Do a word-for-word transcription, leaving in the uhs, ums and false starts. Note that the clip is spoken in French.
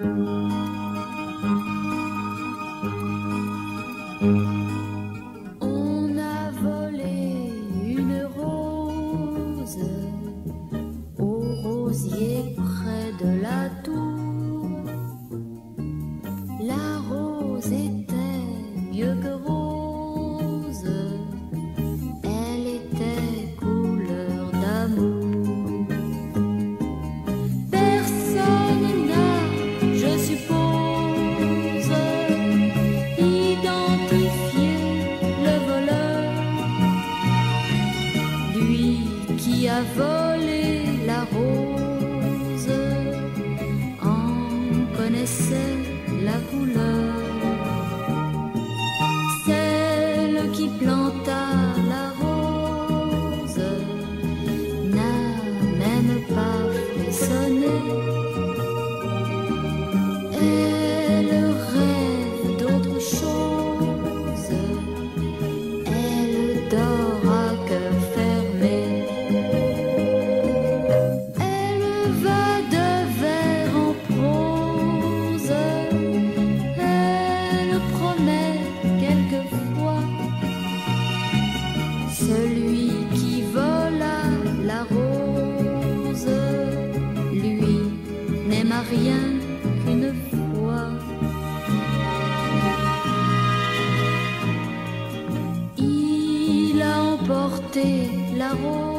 On a volé une rose au rosier près de la tour. La rose était mieux que rose, elle était couleur d'amour. Personne n'a, je suppose, identifié le voleur, lui qui a volé la rose en connaissait la couleur. Celle qui planta la rose n'a même pas frissonné. Elle rêve d'autre chose, elle dort à cœur fermé. Elle va de vers en prose, elle promet quelquefois. Celui qui vola la rose, lui, n'aima rien qu'une fois. Il a emporté la rose